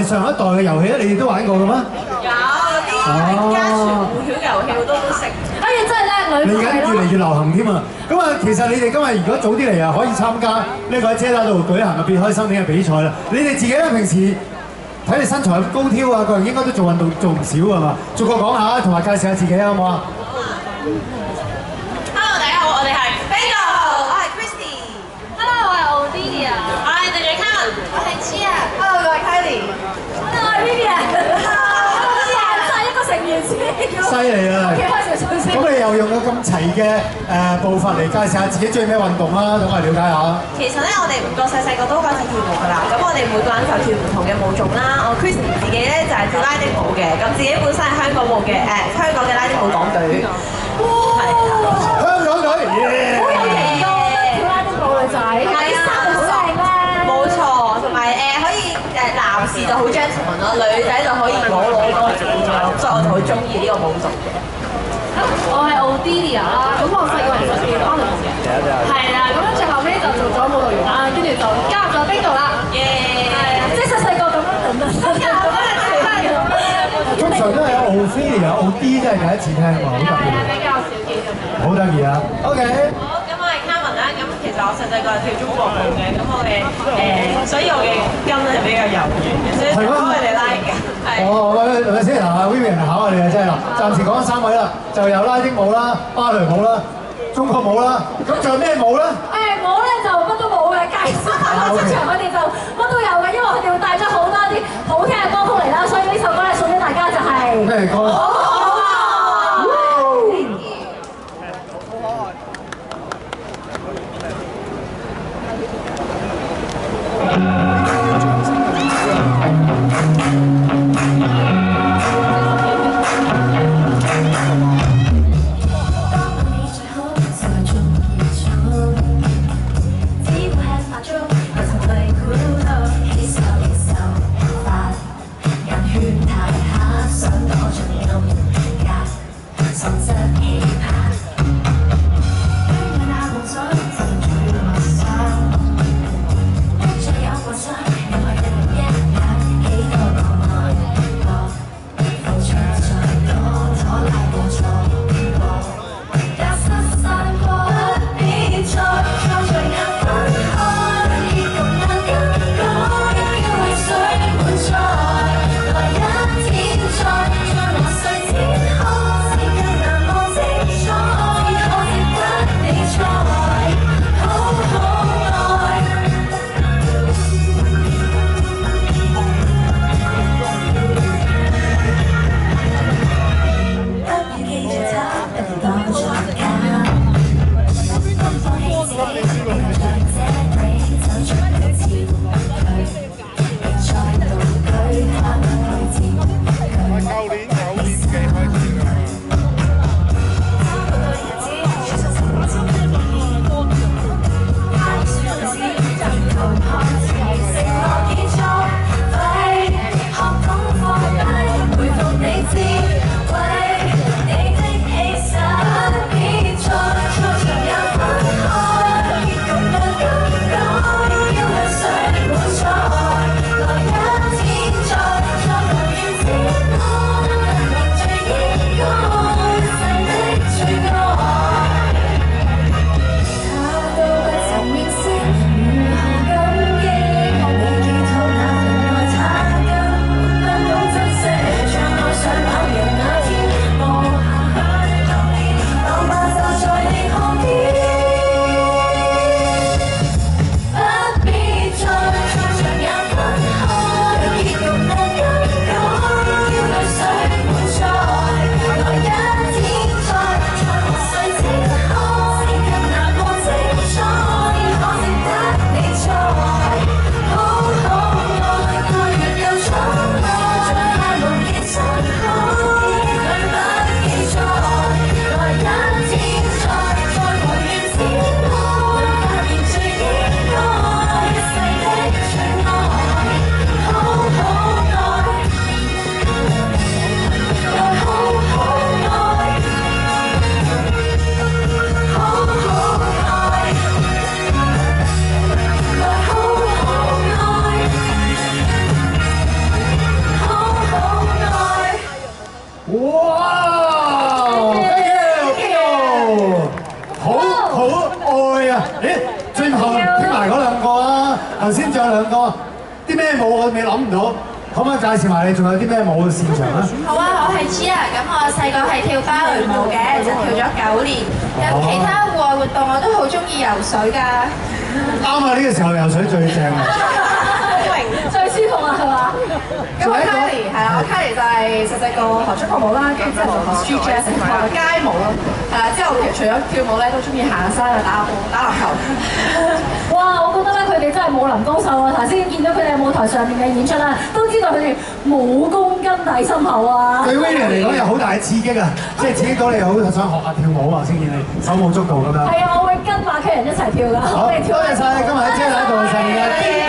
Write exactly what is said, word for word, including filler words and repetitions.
上一代嘅遊戲咧，你哋都玩過嘅咩？ 有啲家傳戶曉遊戲好多都識。 哎呀，真係叻女！ 嚟緊越嚟越流行添啊！咁啊，其實你哋今日如果早啲嚟啊，可以參加呢個喺遮打度舉行嘅別開生面嘅比賽啦。你哋自己咧平時睇你身材咁高挑啊，個人應該都做運動做唔少係嘛？逐個講下，同埋介紹下自己好唔好啊 Hello， 大家好，我哋係 Bingo， 我係 Christy。Hello， 我係 Odelia。我係對住 Karen， 我係 Chia。Hello， 我係 Kylie。Hello， 我係 Vivian。Hello， 真係一個成員先。 犀利啊！咁你又用咗咁齊嘅誒步伐嚟介紹下自己中意咩運動啦，等我哋了解下。 其實咧，我哋五個細細個都開始跳舞㗎啦。咁我哋每個人就跳唔同嘅舞種啦。我 Christy 自己咧就係跳拉丁舞嘅，咁自己本身係香港舞嘅誒香港嘅拉丁舞港隊。係香港隊， 好有型㗎，跳拉丁舞女仔，啲衫好靚咧。 冇錯，同埋誒可以誒男士就好 gentleman 咯，女仔就可以攞攞攞住咗，所以我就好中意呢個舞種嘅。 我係 Odelia 啦，咁我細個其實跳芭蕾舞嘅，係啦，咁跟住後尾就做咗舞蹈員啦，跟住就加入咗 Bingo 啦，耶！係啊，即係細細個咁樣等等， 通常都係有 Ophelia、O D 真係第一次聽喎，好特別。 比較少見咁樣。 好得意啊 ！OK。 好，咁我係 Carmen 啦。咁其實我細細個係跳中國舞嘅，咁我嘅誒，所以我嘅筋咧係比較柔軟嘅，所以幫佢哋拉嘅。 哦，喂，係咪先？嗱，Vivian 考下你啊，真係啦。暫時講三位啦，就有拉丁舞啦、芭蕾舞啦、中國舞啦，咁仲有咩舞咧？ 誒，我咧就乜都冇嘅，介紹下出場佢哋就乜都有嘅，因為佢哋會帶咗好多啲好聽嘅歌曲嚟啦，所以呢首歌咧送俾大家就係咩歌？ 再將我睡天空，是更難忘精彩。 頭先仲有兩個，啲咩舞我未諗唔到，可唔可以介紹埋你仲有啲咩舞嘅擅長啊？ 好啊，我係 Gia，咁我細個係跳芭蕾舞嘅，就跳咗九年。咁其他戶外活動我都好中意游水㗎。 啱啊！呢個時候游水最正啊！ 最舒服啊，係嘛？ 咁我 Kylie 係啦，我 Kylie 就係細細個學中國舞啦，跟住之後就學 street jazz，學街舞咯。係啦，之後其實除咗跳舞咧，都中意行山啊、打波、打籃球。 哇！我覺得咧，佢哋真係武林高手啊！頭先見到佢哋喺舞台上面嘅演出啦，都知道佢哋武功根底深厚啊！ 對 William 嚟講有好大嘅刺激啊！即係刺激到你好想學下跳舞啊！先見你手舞足蹈咁樣。 係啊，我會跟馬劇人一齊跳㗎。 好，多謝晒今日喺姐喺度上面嘅。